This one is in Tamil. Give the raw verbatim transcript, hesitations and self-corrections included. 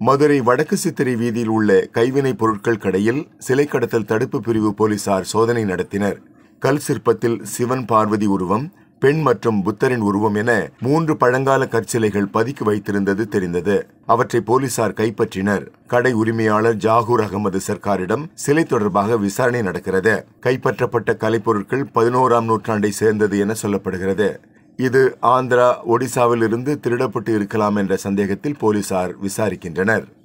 மதுரை வடக்கு சித்திரை வீதியில் உள்ள கைவினைப் பொருட்கள் கடையில் சிலை கடத்தல் தடுப்பு பிரிவு போலீசார் சோதனை நடத்தினர். கல் சிற்பத்தில் சிவன் பார்வதி உருவம், பெண் மற்றும் புத்தரின் உருவம் என மூன்று பழங்கால கற்சிலைகள் பதுக்கி வைத்திருந்தது தெரிந்தது. அவற்றை போலீசார் கைப்பற்றினர். கடை உரிமையாளர் ஜாகூர் அகமது சர்க்காரிடம் சிலை தொடர்பாக விசாரணை நடக்கிறது. கைப்பற்றப்பட்ட கலைப்பொருட்கள் பதினோராம் நூற்றாண்டை சேர்ந்தது என சொல்லப்படுகிறது. இது ஆந்திரா, ஒடிசாவில் இருந்து திருடப்பட்டு இருக்கலாம் என்ற சந்தேகத்தில் போலீசார் விசாரிக்கின்றனர்.